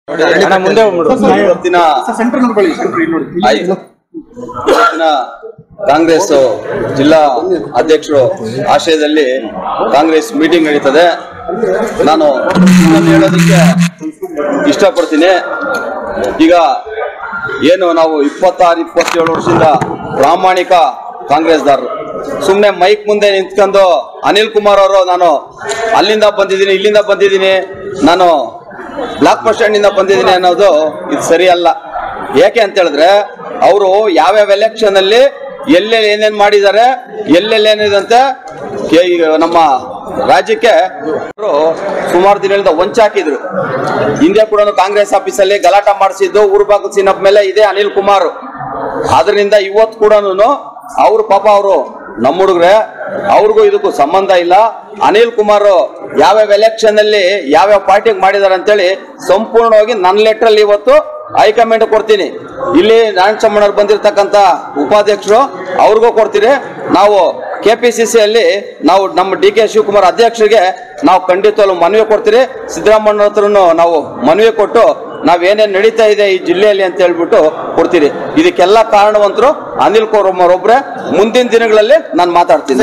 ಕಾಂಗ್ರೆಸ್ ಜಿಲ್ಲಾ ಅಧ್ಯಕ್ಷರು ಆಶಯದಲ್ಲಿ ಕಾಂಗ್ರೆಸ್ ಮೀಟಿಂಗ್ ನಡೀತದೆ. ನಾನು ಹೇಳೋದಕ್ಕೆ ಇಷ್ಟಪಡ್ತೀನಿ. ಈಗ ಏನು ನಾವು 26-27 ವರ್ಷದಿಂದ ಪ್ರಾಮಾಣಿಕ ಕಾಂಗ್ರೆಸ್ದಾರರು ಸುಮ್ಮನೆ ಮೈಕ್ ಮುಂದೆ ನಿಂತ್ಕೊಂಡು ಅನಿಲ್ ಕುಮಾರ್ ಅವರು ನಾನು ಅಲ್ಲಿಂದ ಬಂದಿದ್ದೀನಿ ಇಲ್ಲಿಂದ ಬಂದಿದ್ದೀನಿ ನಾನು ಬ್ಲಾಕ್ ಬಸ್ ಸ್ಟ್ಯಾಂಡ್ ಇಂದ ಬಂದಿದ್ದೀನಿ ಅನ್ನೋದು ಇದು ಸರಿ ಅಲ್ಲ. ಯಾಕೆ ಅಂತ ಹೇಳಿದ್ರೆ ಅವರು ಯಾವ್ಯಾವ ಎಲೆಕ್ಷನ್ ಅಲ್ಲಿ ಎಲ್ಲೆಲ್ಲಿ ಏನೇನ್ ಮಾಡಿದ್ದಾರೆ ಎಲ್ಲೆಲ್ಲಿ ಏನಿದೆ ನಮ್ಮ ರಾಜ್ಯಕ್ಕೆ ಸುಮಾರು ದಿನದಿಂದ ವಂಚಾಕಿದ್ರು. ಹಿಂದೆ ಕೂಡ ಕಾಂಗ್ರೆಸ್ ಆಫೀಸಲ್ಲಿ ಗಲಾಟ ಮಾಡಿಸಿದ್ದು ಊರ್ಬಾಗ ಸೀನಪ್ ಮೇಲೆ ಇದೆ ಅನಿಲ್ ಕುಮಾರ್. ಆದ್ರಿಂದ ಇವತ್ತು ಕೂಡ ಅವ್ರು ಪಾಪ ಅವರು ನಮ್ಮ ಹುಡುಗ್ರೆ, ಅವ್ರಿಗೂ ಇದಕ್ಕೂ ಸಂಬಂಧ ಇಲ್ಲ. ಅನಿಲ್ ಕುಮಾರ್ ಯಾವ್ಯಾವ ಎಲೆಕ್ಷನ್ ಅಲ್ಲಿ ಯಾವ್ಯಾವ ಪಾರ್ಟಿಗೆ ಮಾಡಿದಾರೆ ಅಂತೇಳಿ ಸಂಪೂರ್ಣವಾಗಿ ನನ್ನ ಲೆಟರ್ ಅಲ್ಲಿ ಇವತ್ತು ಹೈಕಮಾಂಡ್ ಕೊಡ್ತೀನಿ. ಇಲ್ಲಿ ನಾರಾಯಣಸ್ವಾಮಿ ಬಂದಿರತಕ್ಕಂತ ಉಪಾಧ್ಯಕ್ಷರು ಅವ್ರಿಗೂ ಕೊಡ್ತೀರಿ. ನಾವು KPCC ಅಲ್ಲಿ ನಾವು ನಮ್ಮ DK ಶಿವಕುಮಾರ್ ಅಧ್ಯಕ್ಷರಿಗೆ ನಾವು ಖಂಡಿತವಾಗ್ಲೂ ಮನವಿ ಕೊಡ್ತೀರಿ. ಸಿದ್ದರಾಮಯ್ಯ ಹತ್ರನು ನಾವು ಮನವಿ ಕೊಟ್ಟು ನಾವೇನೇನ್ ನಡೀತಾ ಇದೆ ಈ ಜಿಲ್ಲೆಯಲ್ಲಿ ಅಂತ ಹೇಳ್ಬಿಟ್ಟು ಕೊಡ್ತೀರಿ. ಇದಕ್ಕೆಲ್ಲ ಕಾರಣವಂತರು ಅನಿಲ್ ಕುಮಾರ್ ಒಬ್ರೆ. ಮುಂದಿನ ದಿನಗಳಲ್ಲಿ ನಾನು ಮಾತಾಡ್ತೀನಿ.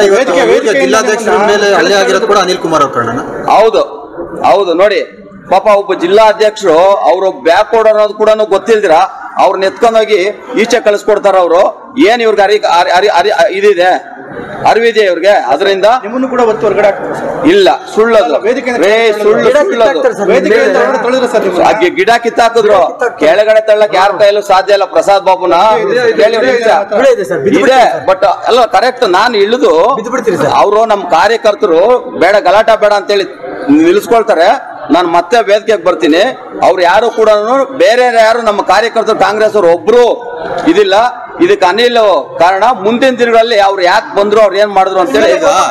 ಹೌದು ಹೌದು ನೋಡಿ, ಪಾಪ ಒಬ್ಬ ಜಿಲ್ಲಾ ಅಧ್ಯಕ್ಷರು ಅವರು ಬ್ಯಾಕ್ವರ್ಡ್ ಅನ್ನೋದು ಕೂಡ ಗೊತ್ತಿಲ್ದಿರ ಅವ್ರನ್ನ ಎತ್ಕೊಂಡೋಗಿ ಈಚೆ ಕಳಿಸ್ಕೊಡ್ತಾರ. ಅವರು ಏನ್ ಇವ್ರಿಗೆ ಇದಿದೆ ಅರಿವಿದೆ ಇವ್ರಿಗೆ. ಅದರಿಂದ ನಿಮ್ಮನ್ನು ಕೂಡ ಒತ್ತು ಹೊರಗಡೆ ಇಲ್ಲ, ಸುಳ್ಳದು ಗಿಡ ಕಿತ್ತಾಕಿದ್ರು ಕೆಳಗಡೆ ತಳ್ಳಕ್ ಯಾರ ಕೈಯಲ್ಲೂ ಸಾಧ್ಯ ಇಲ್ಲ. ಪ್ರಸಾದ್ ಬಾಬುನ ಇದೆ ಬಟ್ ಅಲ್ಲ ಕರೆಕ್ಟ್. ನಾನು ಇಳಿದು ಅವರು ನಮ್ಮ ಕಾರ್ಯಕರ್ತರು ಬೇಡ ಗಲಾಟ ಬೇಡ ಅಂತೇಳಿ ನಿಲ್ಲಿಸ್ಕೊಳ್ತಾರೆ. ನಾನು ಮತ್ತೆ ವೇದಿಕೆಗೆ ಬರ್ತೀನಿ. ಅವ್ರು ಯಾರು ಕೂಡ ಬೇರೆ ಯಾರು ನಮ್ಮ ಕಾರ್ಯಕರ್ತರು ಕಾಂಗ್ರೆಸ್ ಅವರು ಒಬ್ರು ಇದಿಲ್ಲ. ಇದಕ್ಕೆ ಅನಿಲ್ ಕಾರಣ. ಮುಂದಿನ ದಿನಗಳಲ್ಲಿ ಅವ್ರು ಯಾಕೆ ಬಂದ್ರು ಅವ್ರು ಏನ್ ಮಾಡಿದ್ರು ಅಂತೇಳಿ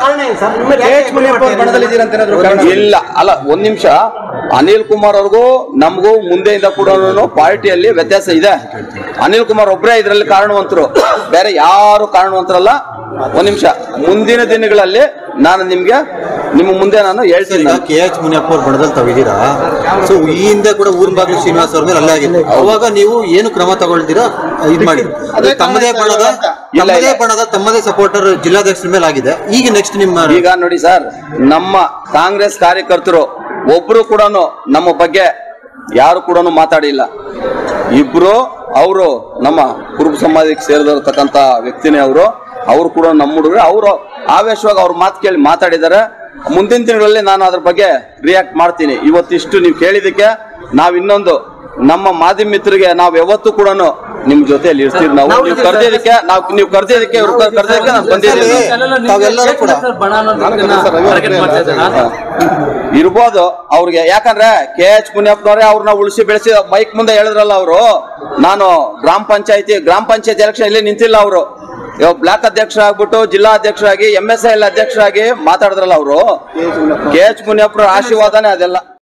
ಇಲ್ಲ ಅಲ್ಲ. ಒಂದ್ ನಿಮಿಷ, ಅನಿಲ್ ಕುಮಾರ್ ಅವ್ರಿಗೂ ನಮಗೂ ಮುಂದೆಯಿಂದ ಕೂಡ ಪಾರ್ಟಿಯಲ್ಲಿ ವ್ಯತ್ಯಾಸ ಇದೆ. ಅನಿಲ್ ಕುಮಾರ್ ಒಬ್ಬರೇ ಇದರಲ್ಲಿ ಕಾರಣವಂತರು, ಬೇರೆ ಯಾರು ಕಾರಣವಂತರಲ್ಲ. ಒಂದ್ ನಿಮಿಷ, ಮುಂದಿನ ದಿನಗಳಲ್ಲಿ ನಾನು ನಿಮ್ಮ ಮುಂದೆ ನಾನು ಹೇಳ್ತೀನಿ. KH ಮುನಿಯಪ್ಪ ಅವ್ರ ಬಣದಲ್ಲಿ ತಾವಿದ್ದೀರಾ, ಸೊ ಈ ಹಿಂದೆ ಕೂಡ ಊರ್ಬಾಗ್ಲಿ ಶ್ರೀನಿವಾಸ್ ಅವ್ರ ಮೇಲೆ ಅಲ್ಲೇ ಆಗಿತ್ತು. ಅವಾಗ ನೀವು ಏನು ಕ್ರಮ ತಗೊಳ್ತೀರಾ ಇದು ಮಾಡಿ? ತಮ್ಮದೇ ಬಣದ ತಮ್ಮದೇ ಸಪೋರ್ಟರ್ ಜಿಲ್ಲಾಧ್ಯಕ್ಷರ ಮೇಲೆ ಆಗಿದೆ. ಈಗ ನೆಕ್ಸ್ಟ್ ನಿಮ್ಮ ಈಗ ನೋಡಿ ಸರ್, ನಮ್ಮ ಕಾಂಗ್ರೆಸ್ ಕಾರ್ಯಕರ್ತರು ಒಬ್ರು ಕೂಡ ನಮ್ಮ ಬಗ್ಗೆ ಯಾರು ಕೂಡ ಮಾತಾಡಿಲ್ಲ. ಇಬ್ರು ಅವರು ನಮ್ಮ ಕುರುಬ ಸಮಾಜಕ್ಕೆ ಸೇರಿದಿರತಕ್ಕಂತ ವ್ಯಕ್ತಿನೇ ಅವರು ಕೂಡ ನಮ್ಮ ಹುಡುಗರು. ಅವರು ಆವೇಶವಾಗಿ ಅವ್ರ ಮಾತು ಕೇಳಿ ಮಾತಾಡಿದ್ದಾರೆ. ಮುಂದಿನ ದಿನಗಳಲ್ಲಿ ನಾನು ಅದ್ರ ಬಗ್ಗೆ ರಿಯಾಕ್ಟ್ ಮಾಡ್ತೀನಿ. ಇವತ್ತಿಷ್ಟು ನೀವು ಕೇಳಿದಕ್ಕೆ ನಾವು ಇನ್ನೊಂದು ನಮ್ಮ ಮಾಧ್ಯಮ ಮಿತ್ರರಿಗೆ ನಾವು ಯಾವತ್ತೂ ಕೂಡ ನಿಮ್ ಜೊತೆಯಲ್ಲಿ ಇರ್ತೀವಿ. ನೀವು ಕರೆದಿದ್ದಕ್ಕೆ ನಾನು ಬಂದಿದ್ದೀನಿ. ಇರ್ಬೋದು ಅವ್ರಿಗೆ, ಯಾಕಂದ್ರೆ KH ಮುನಿಯಪ್ಪನವರೇ ಅವ್ರನ್ನ ಉಳಿಸಿ ಬೆಳೆಸಿ ಮೈಕ್ ಮುಂದೆ ಹೇಳಿದ್ರಲ್ಲ ಅವರು. ನಾನು ಗ್ರಾಮ ಪಂಚಾಯತ್ ಎಲೆಕ್ಷನ್ ಇಲ್ಲಿ ನಿಂತಿಲ್ಲ. ಅವರು ಬ್ಲಾಕ್ ಅಧ್ಯಕ್ಷರಾಗ್ಬಿಟ್ಟು ಜಿಲ್ಲಾ ಅಧ್ಯಕ್ಷರಾಗಿ MSIL ಅಧ್ಯಕ್ಷರಾಗಿ ಮಾತಾಡಿದ್ರಲ್ಲ ಅವರು. KH ಮುನಿಯಪ್ಪರ ಆಶೀರ್ವಾದನೇ ಅದೆಲ್ಲ.